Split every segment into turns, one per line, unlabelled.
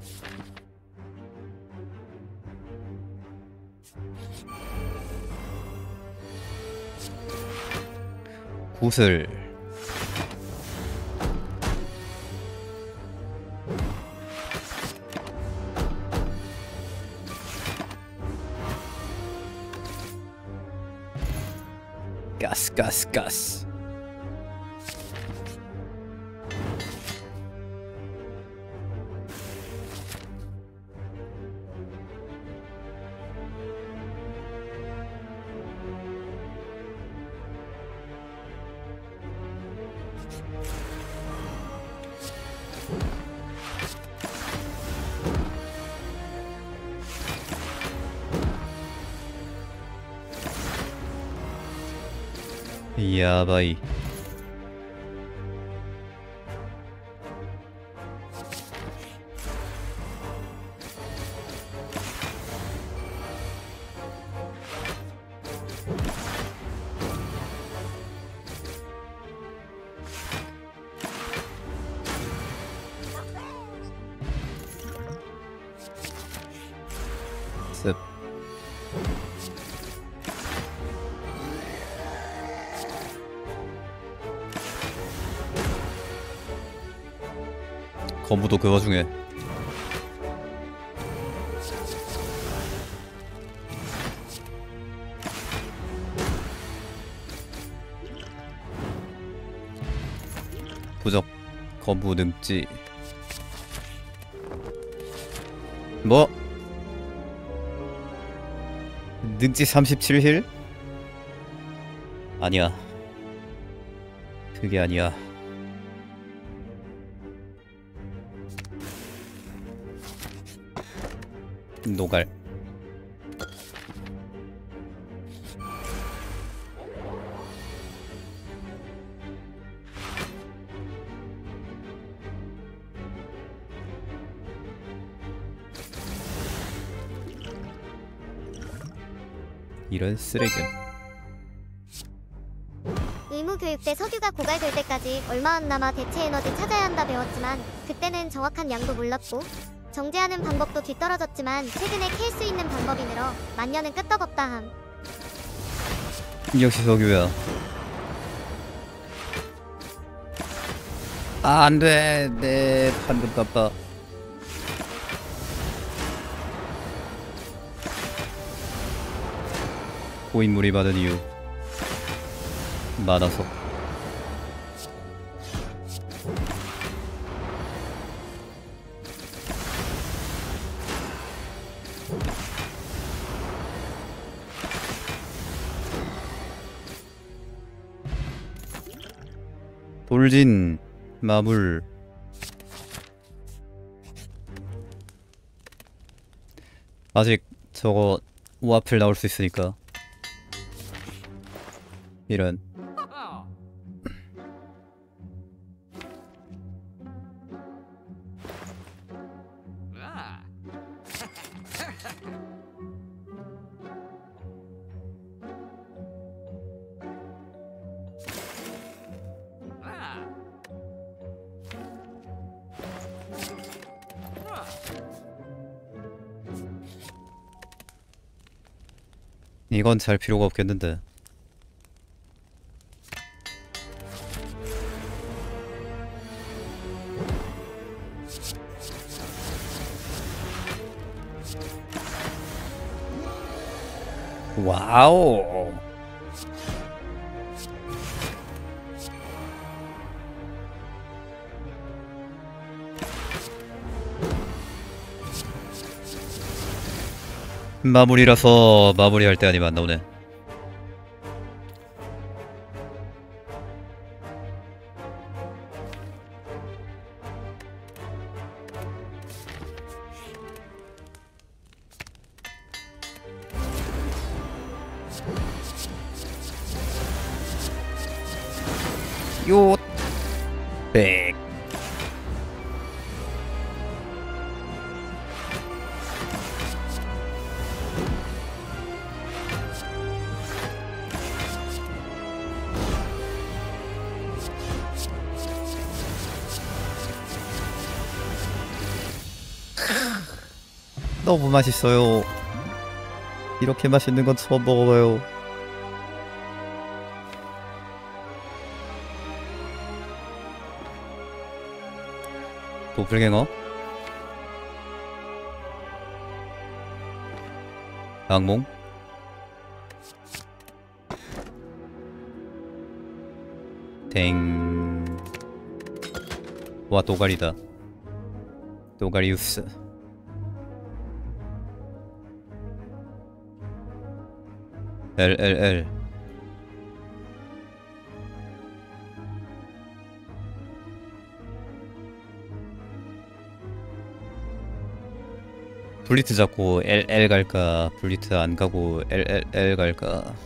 구슬. 가스. 야바이. 습. 거부도 그 와중에 부적 거부 능지. 뭐? 능지 37힐? 아니야. 그게 아니야. 노갈. 이런 쓰레기.
의무교육 때 석유가 고갈될 때까지 얼마 안 남아 대체 에너지 찾아야 한다 배웠지만 그때는 정확한 양도 몰랐고 정제하는 방법도 뒤떨어졌지만 최근에 캘 수 있는 방법이 늘어 만년은 끄떡없다 함.
역시 석유야. 아, 안돼. 내 판금 깝다. 고인물이 많은 이유 많아서. 돌진 마물. 아직 저거 와플 나올 수 있으니까. 이런. 이건 잘 필요가 없겠는데. 와우. 마무리라서 마무리할 때 아니면 안 나오네. 요 백. 너무 맛있어요. 이렇게 맛있는 건 처음 먹어봐요. 도플갱어? 악몽? 댕. 와, 또가리다. 또가리우스. LLL. 블리트 잡고 LL 갈까? 블리트 안 가고 LLL 갈까?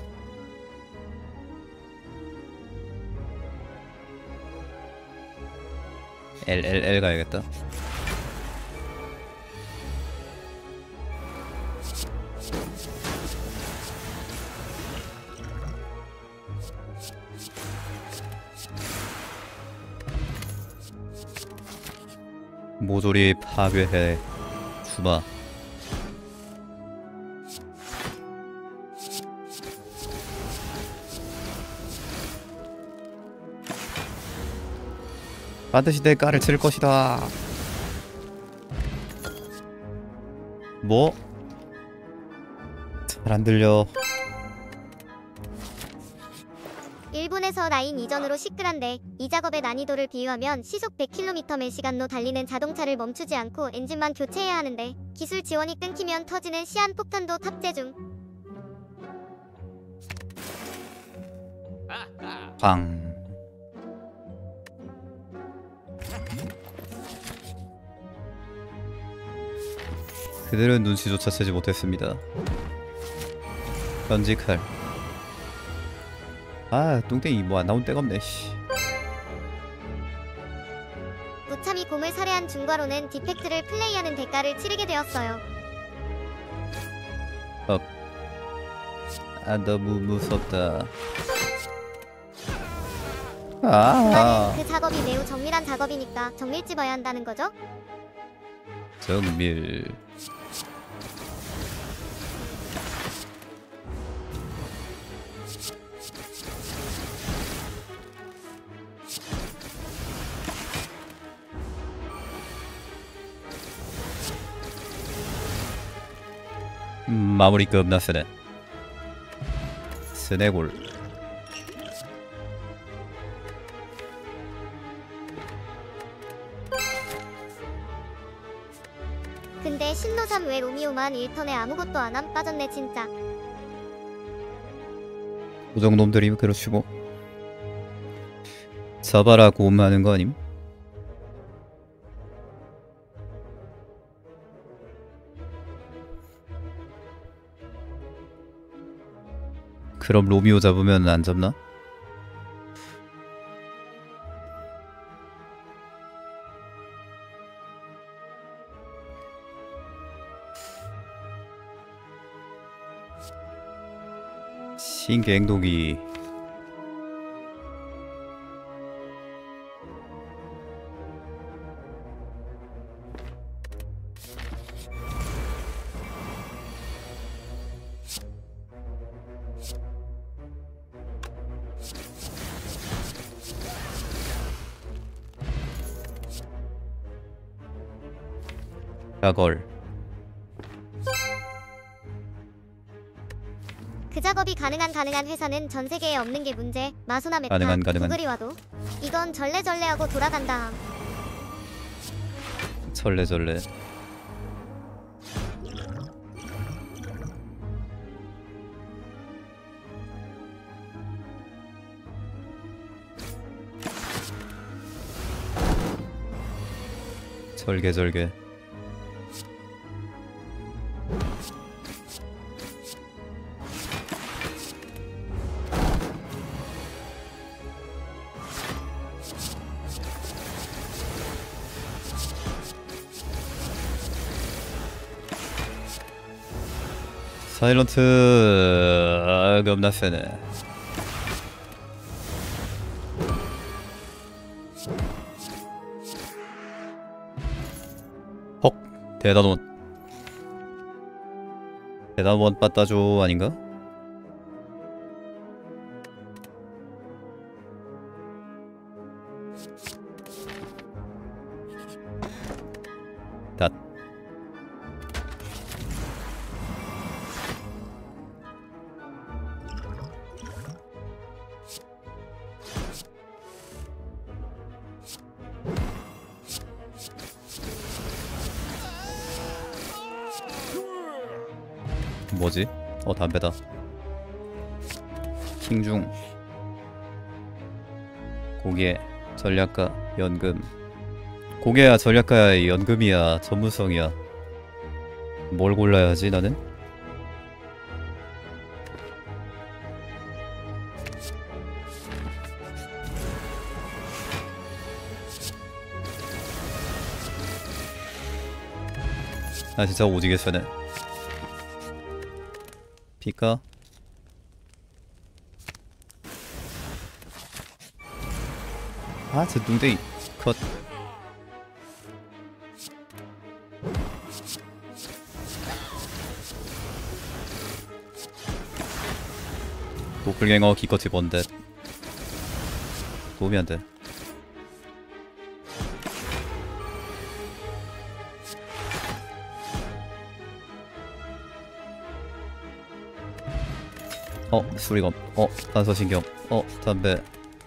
LLL 가야겠다. 모조리 파괴해 주마. 반드시 대가를 치를 것이다. 뭐? 잘 안 들려.
일본에서 라인 이전으로 시끌한데 이 작업의 난이도를 비유하면 시속 100km/시간로 달리는 자동차를 멈추지 않고 엔진만 교체해야 하는데 기술 지원이 끊기면 터지는 시한폭탄도 탑재 중.
방. 그들은 눈치조차 채지 못했습니다. 현직할. 아, 뚱땡이 뭐 안 나온 데가 없네. 씨.
무참히 곰을 살해한 중과로는 디펙트를 플레이하는 대가를 치르게 되었어요.
아, 너무 무섭다.
나는 그 작업이 매우 정밀한 작업이니까 정밀 집어야 한다는 거죠?
정밀. 마무리 겁나 쓰네. 스네골.
근데 신노삼 왜 로미오만 1턴에 아무것도 안함? 빠졌네 진짜.
고정놈들이 그렇시고. 잡아라 고음하는 거 아님? 그럼 로미오 잡으면 안 잡나? 신갱독이. 라걸.
그 작업이 가능한 회사는 전 세계에 없는 게 문제. 마소나 메타,
가능한.
구글이 와도 이건 절레절레하고 돌아간다 함.
절레절레. 절개절개. 사일런트. 아, 겁나 세네. 헉. 대단원. 대단원 빠따줘 아닌가? 닷. 뭐지? 담배다. 킹중. 고개, 전략가, 연금. 고개야 전략가야 연금이야 전문성이야. 뭘 골라야 하지 나는? 아 진짜 오지게 세네. 피까? 아 저 뚱땡이 컷. 도플갱어 기껏이 뭔데 도움이 안돼. 수리검. 단서신경. 담배.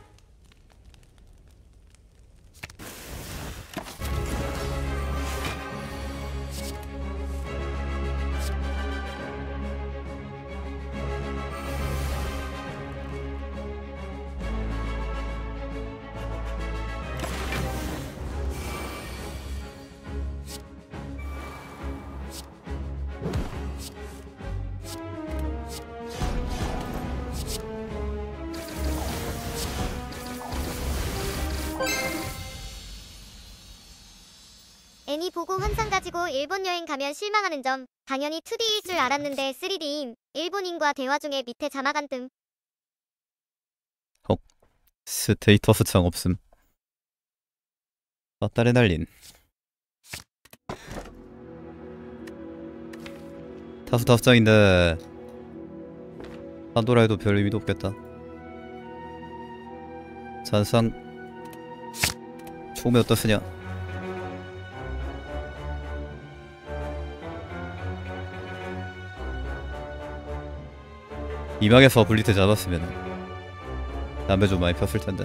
애니 보고 환상 가지고 일본 여행 가면 실망하는 점. 당연히 2D일 줄 알았는데 3D임. 일본인과 대화 중에 밑에 자막 안 뜸.
스테이터스 창 없음. 빠따레 날린. 타수 5장인데 판도라 해도 별 의미도 없겠다. 잔상 처음에 어떻으냐. 이막에서 블리트 잡았으면 담배 좀 많이 폈을 텐데.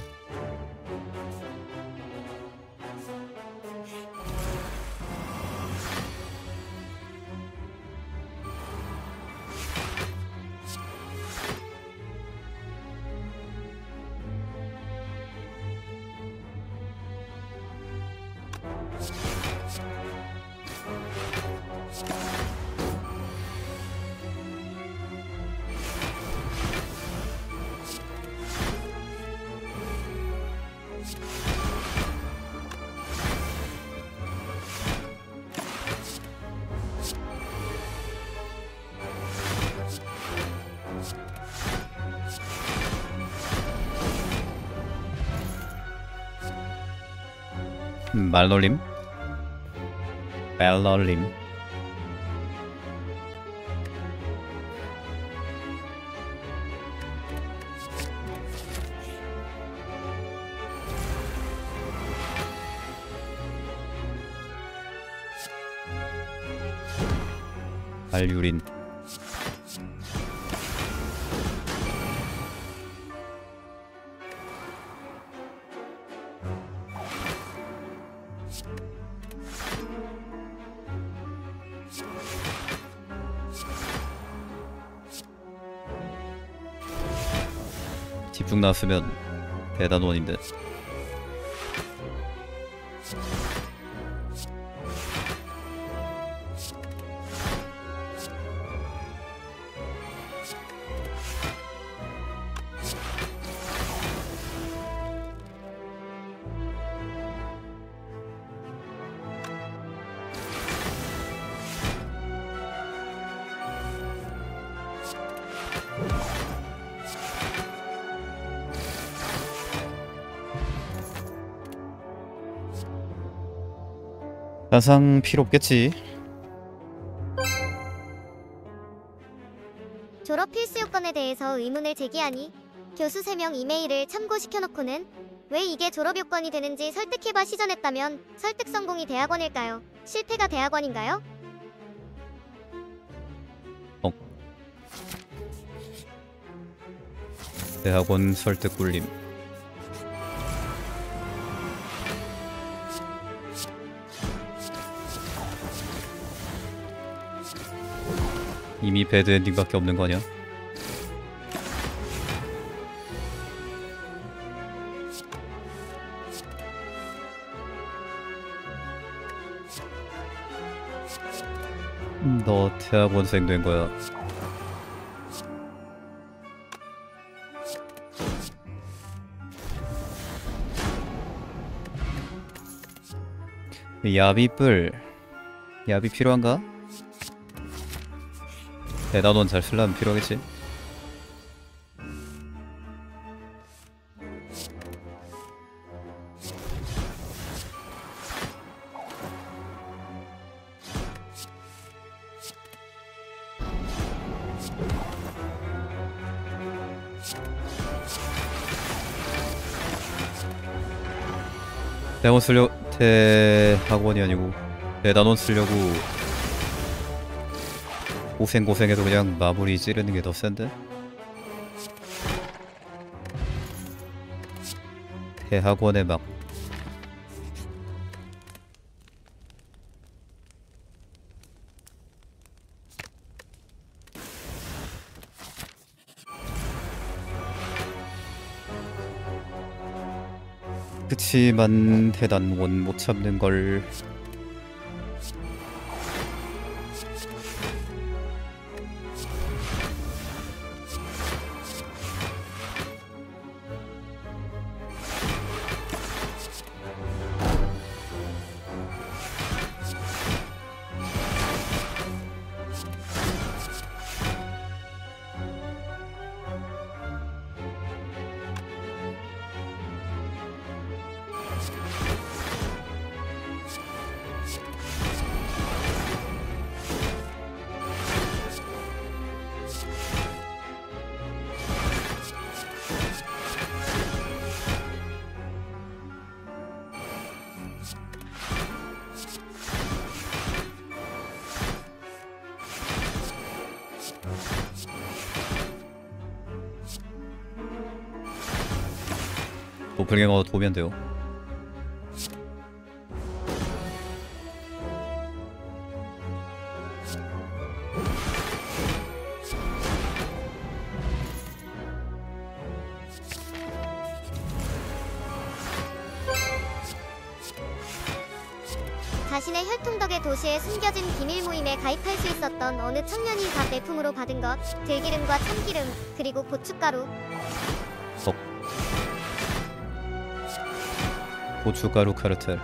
말놀림? 말놀림. 알유린. 집중 나왔으면 대단원인데. 가상 필요 없겠지.
졸업 필수 요건에 대해서 의문을 제기하니 교수 3명 이메일을 참고시켜놓고는 왜 이게 졸업 요건이 되는지 설득해봐 시전했다면 설득 성공이 대학원일까요? 실패가 대학원인가요?
대학원 설득 굴림. 이미 배드 엔딩밖에 없는 거 아니야? 너 대학원생 된 거야. 야비뿔. 야비 필요한가? 대단원 잘 쓰려면 필요하겠지. 대학원 쓰려 대학원이 아니고 대단원 쓰려고 고생해도 그냥 마무리 찌르는 게 더 센데? 대학원의 막 그치만 대단원 못 참는걸. 도플갱어 도면 돼요.
자신의 혈통 덕에 도시의 숨겨진 비밀 모임에 가입할 수 있었던 어느 청년이 밥 내품으로 받은 것, 들기름과 참기름, 그리고 고춧가루.
고춧가루 카르텔.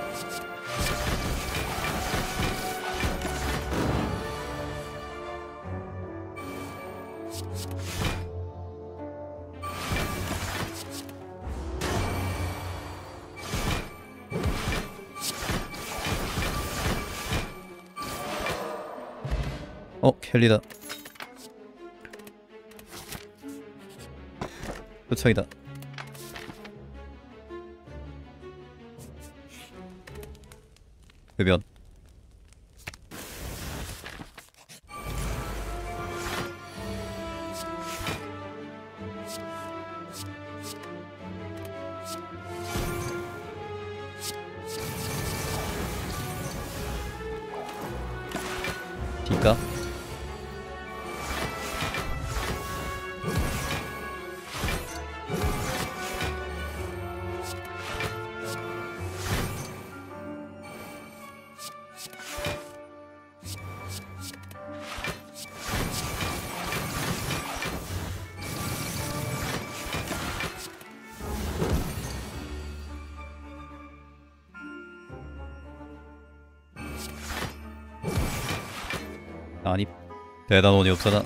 켈리다. 요청이다. 흡연. D가 아니 대단원이 없잖아.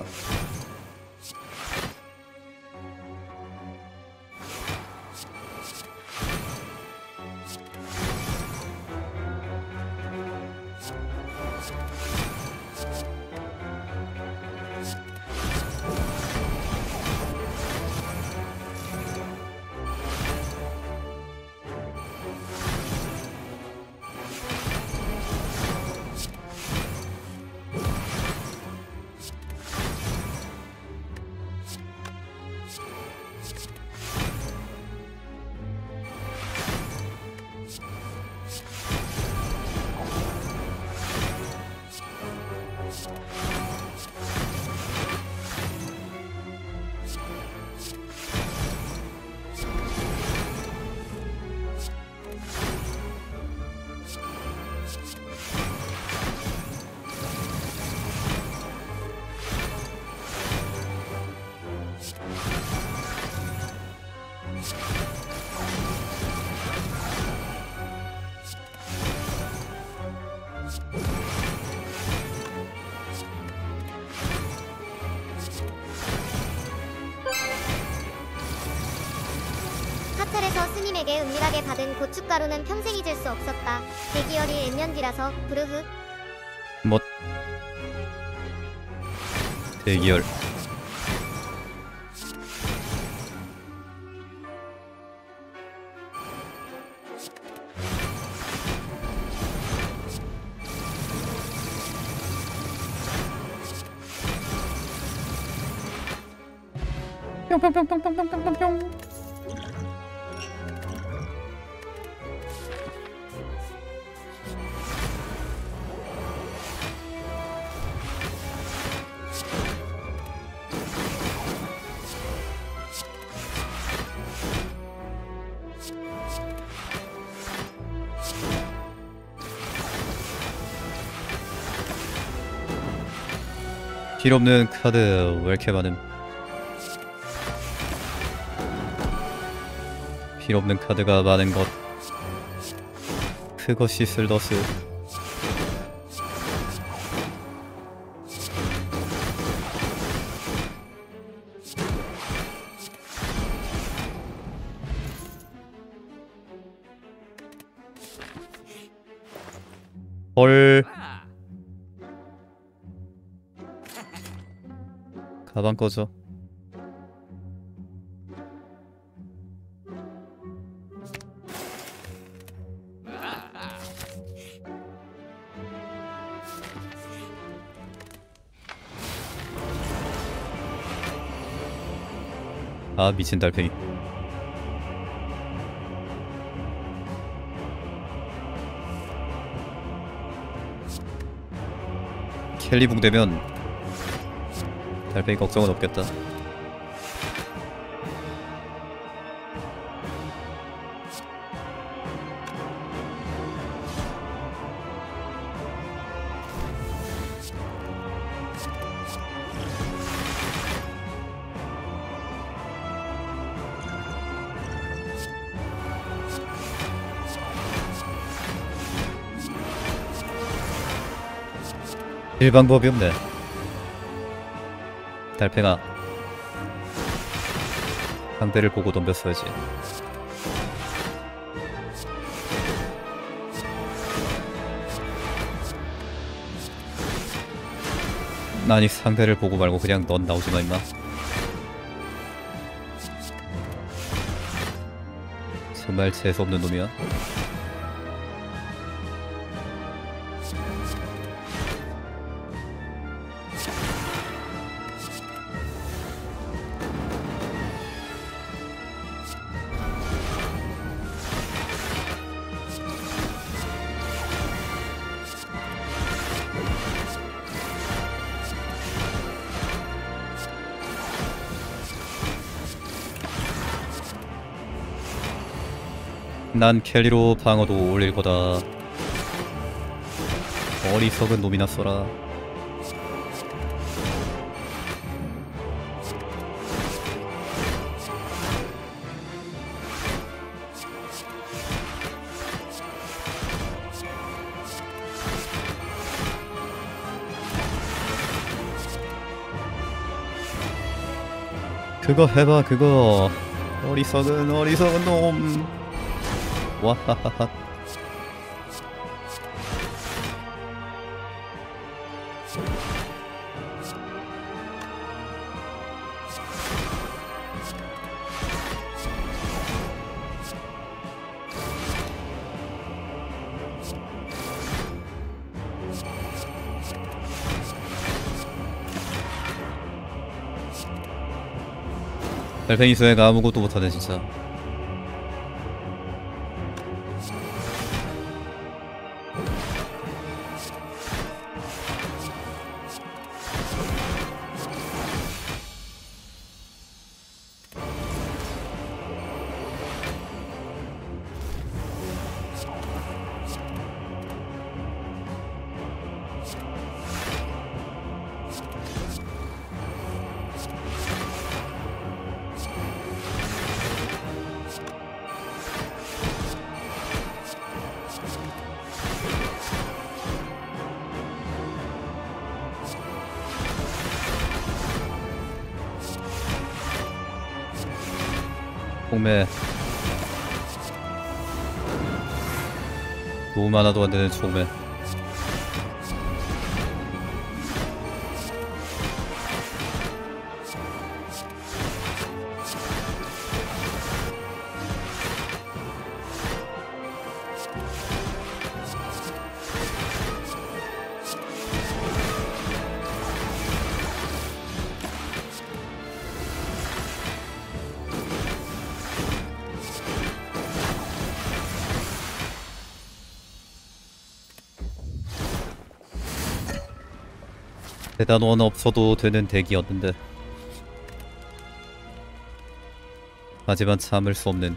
사찰에서 스님에게 은밀하게 받은 고춧가루는 평생 잊을 수 없었다. 대기열이 N년 뒤라서 부르흐.
뭐 대기열. 뿅뿅뿅뿅뿅뿅뿅뿅. 필요없는 카드 왜 이렇게 많음? 필요없는 카드가 많은 것, 그것이 슬더스. 헐. 가방 꺼져. 아 미친 달팽이. 켈리붕 되면 달팽이 걱정은 없겠다. 방법이 없네. 달팽아, 상대를 보고 덤볐어야지. 아니 상대를 보고 말고 그냥 넌 나오지마 임마. 정말 재수없는 놈이야. 난 켈리로 방어도 올릴 거다. 어리석은 놈이나 써라. 그거 해봐 그거. 어리석은 놈. 와하하하. 달팽이 수혜가 아무것도 못하네 진짜. 공매 도움 하나도 안 되는 총매. 대단원 없어도 되는 덱이었는데 하지만 참을 수 없는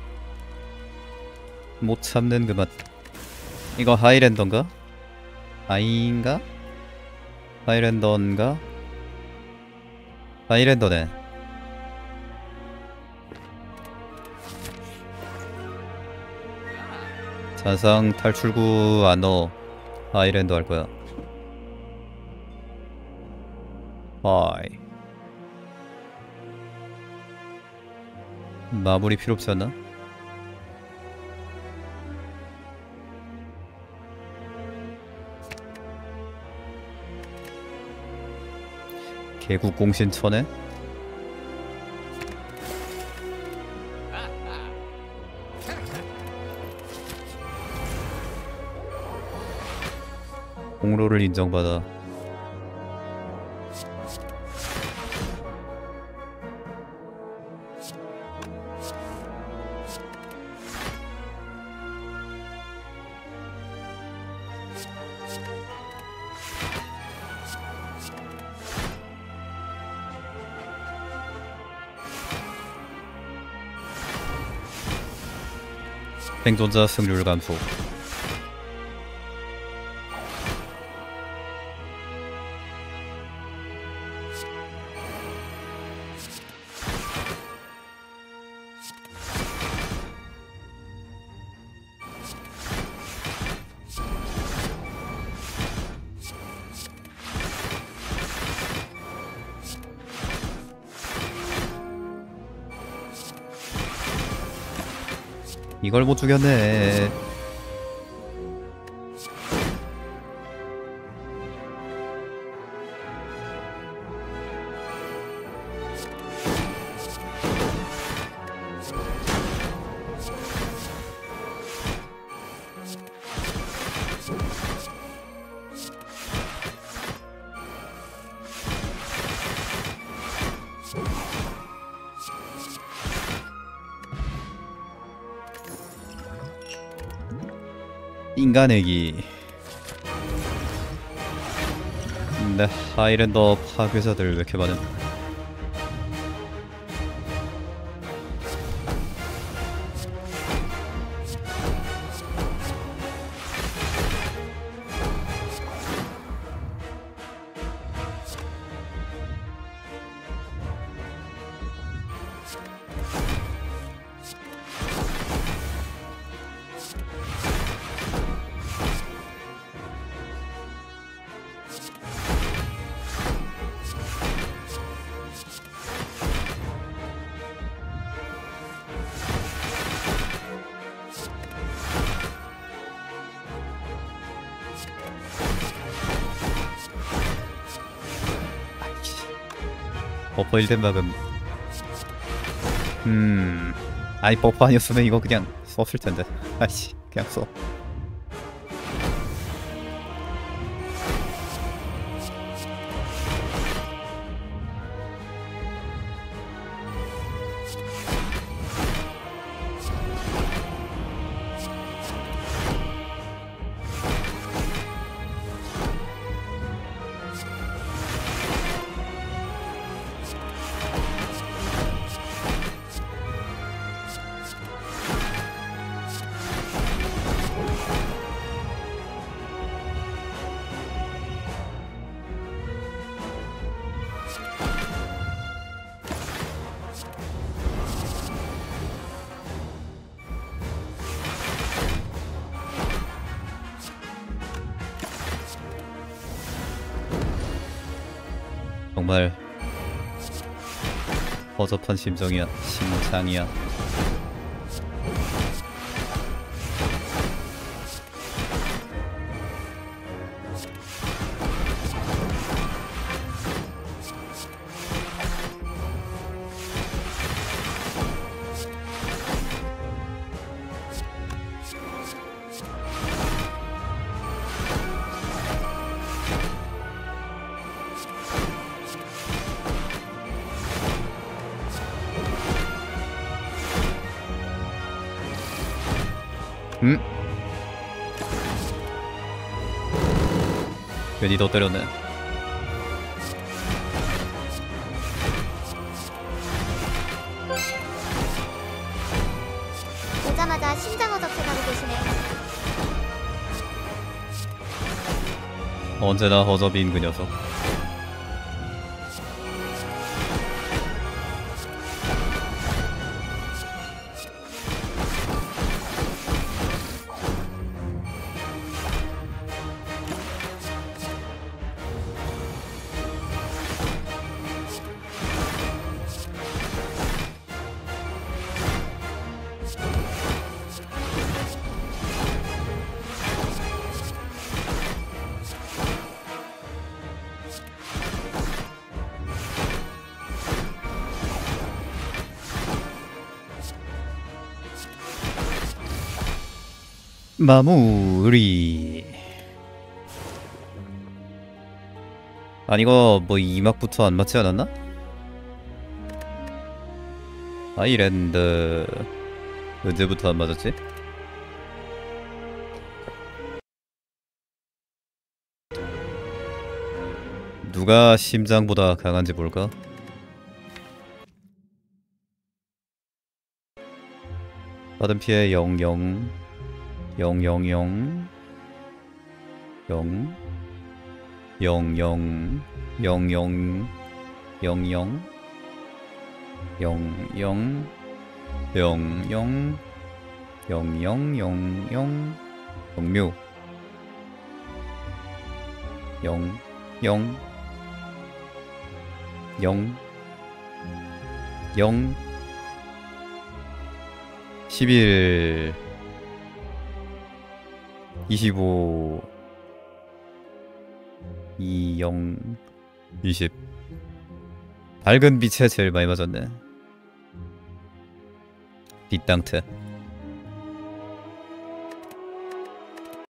못 참는 그 맛. 이거 하이랜더인가? 아인가? 하이랜더인가? 하이랜더네. 잔상 탈출구 안 넣어. 하이랜더 할 거야. 하이. 마무리 필요 없지 않나? 개국 공신천에? 공로를 인정받아. 생존자 승률 감소. 이걸 못 죽였네. 인간애기. 근데 하이랜더 파괴자들 왜 이렇게 많음? 버퍼 1된 막음. 아니 버퍼 아니었으면 이거 그냥 썼을 텐데. 아이씨 그냥 써. 정말 허접한 심정이야. 심장이야. 음? 괜히 더 때렸네.
오자마자 심장 어적해가고 계시네.
언제나 허접인 그 녀석. 마무리. 아니 이거 뭐 2막부터 안 맞지 않았나? 아이랜드 언제부터 안 맞았지? 누가 심장보다 강한지 볼까? 받은 피해 00 000 0 0 0 0 0 0 0 0 0 0 0 영묘 0 0 0 0 11 25 20 20 밝은 빛에 제일 많이 맞았네. 빗땅트